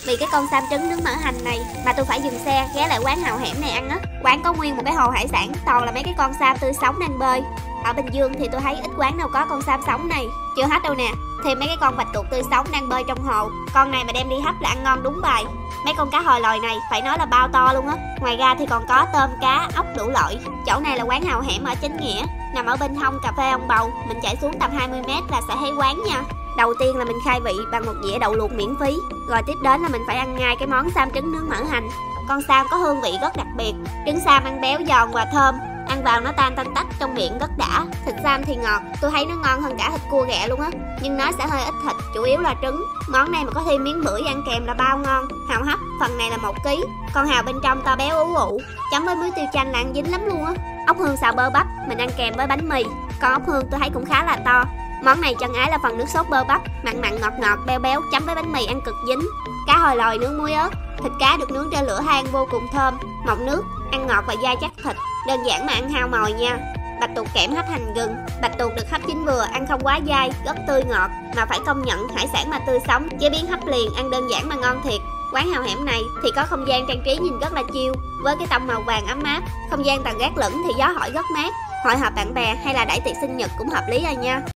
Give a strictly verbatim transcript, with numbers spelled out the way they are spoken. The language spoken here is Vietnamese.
vì cái con sam trứng nướng mỡ hành này mà tôi phải dừng xe ghé lại quán Hào Hẻm này ăn á. Quán có nguyên một cái hồ hải sản, toàn là mấy cái con sam tươi sống đang bơi. Ở Bình Dương thì tôi thấy ít quán nào có con sam sống này. Chưa hết đâu nè, thêm mấy cái con bạch tuộc tươi sống đang bơi trong hồ. Con này mà đem đi hấp là ăn ngon đúng bài. Mấy con cá hồi lòi này phải nói là bao to luôn á. Ngoài ra thì còn có tôm, cá, ốc đủ loại. Chỗ này là quán Hào Hẻm ở Chánh Nghĩa, nằm ở bên hông cà phê ông Bầu. Mình chạy xuống tầm hai mươi mét là sẽ thấy quán nha. Đầu tiên là mình khai vị bằng một dĩa đậu luộc miễn phí. Rồi tiếp đến là mình phải ăn ngay cái món sam trứng nướng mỡ hành. Con sam có hương vị rất đặc biệt. Trứng sam ăn béo giòn và thơm, ăn vào nó tan tanh tách trong miệng rất đã. Thịt sam thì ngọt, tôi thấy nó ngon hơn cả thịt cua ghẹ luôn á. Nhưng nó sẽ hơi ít thịt, chủ yếu là trứng. Món này mà có thêm miếng bưởi ăn kèm là bao ngon. Hào hấp, phần này là một ký. Con hào bên trong to béo ú ụ, chấm với muối tiêu chanh là ăn dính lắm luôn á. Ốc hương xào bơ bắp, mình ăn kèm với bánh mì. Con ốc hương tôi thấy cũng khá là to. Món này chân ái là phần nước sốt bơ bắp, mặn mặn ngọt ngọt béo béo, chấm với bánh mì ăn cực dính. Cá hồi lòi nướng muối ớt, thịt cá được nướng trên lửa than vô cùng thơm, mọng nước, ăn ngọt và dai chắc thịt, đơn giản mà ăn hao mồi nha. Bạch tuộc kẽm hấp hành gừng, bạch tuộc được hấp chín vừa, ăn không quá dai, rất tươi ngọt, mà phải công nhận hải sản mà tươi sống, chế biến hấp liền, ăn đơn giản mà ngon thiệt. Quán Hào Hẻm này thì có không gian trang trí nhìn rất là chill, với cái tông màu vàng ấm áp, không gian tầng gác lửng thì gió hỏi rất mát, hội họp bạn bè hay là đãi tiệc sinh nhật cũng hợp lý rồi nha.